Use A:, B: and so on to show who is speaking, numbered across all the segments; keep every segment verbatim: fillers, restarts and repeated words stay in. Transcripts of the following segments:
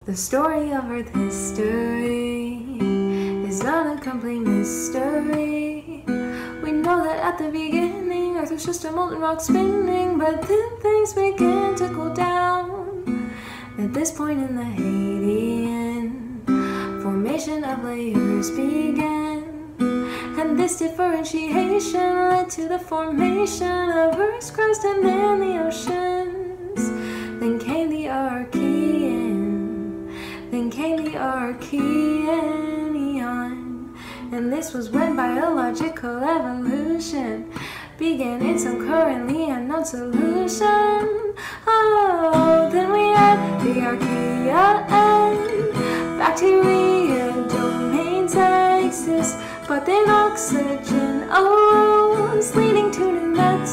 A: The story of Earth history is not a complete mystery. We know that at the beginning Earth was just a molten rock spinning, but then things began to cool down. At this point in the Hadean, formation of layers began, and this differentiation led to the formation of Earth's crust and then the oceans. Then came the Archean, then came the Archean Eon, and this was when biological evolution began in some currently unknown solution. Oh, then we had the Archaea, and bacteria domains exist, but then oxygen arose, leading to new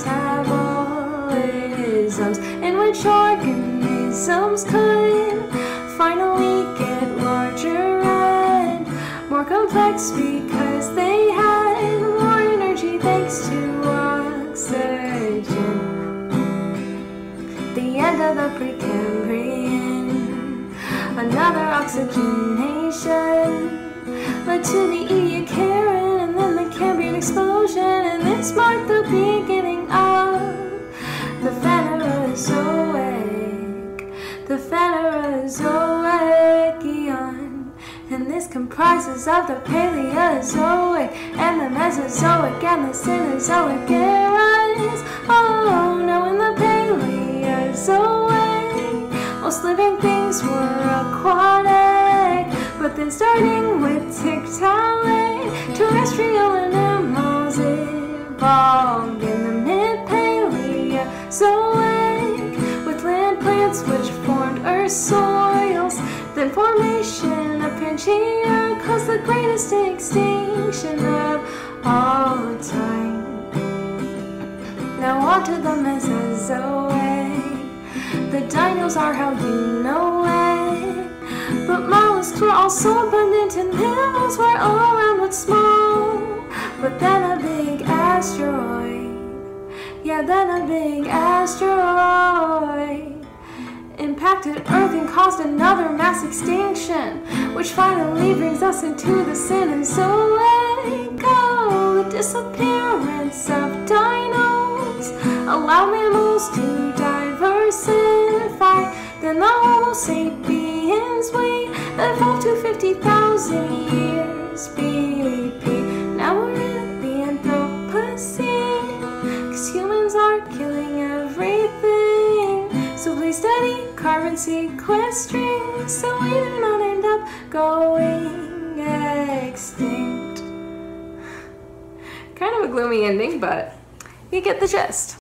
A: metabolisms, in which organisms could finally get larger and more complex because they had more energy thanks to oxygen. The end of the Precambrian, another oxygenation led to the Archean and then the Cambrian explosion, and this marked the beginning of the Phanerozoic, the Phanerozoic Eon, and this comprises of the Paleozoic and the Mesozoic and the Cenozoic eras. Oh, now in the Paleozoic, most living things were aquatic, but then starting with Tiktaalik, terrestrial animals evolved in the mid-Paleozoic, with land plants which formed Earth's soils. Then formation of Pangea caused the greatest extinction of all time. Now on to the Mesozoic. The dinos are how you know it, but mollusks were also abundant and mammals were all around but small. But then a big asteroid, yeah, then a big asteroid impacted Earth and caused another mass extinction, which finally brings us into the Cenozoic. Oh, the disappearance of dinos allowed mammals to diversify. Then the Homo sapiens, we evolved to fifty thousand years B P. Now we're in the Anthropocene, cause humans are killing everything. So please study carbon sequestering, so we do not end up going extinct. Kind of a gloomy ending, but you get the gist.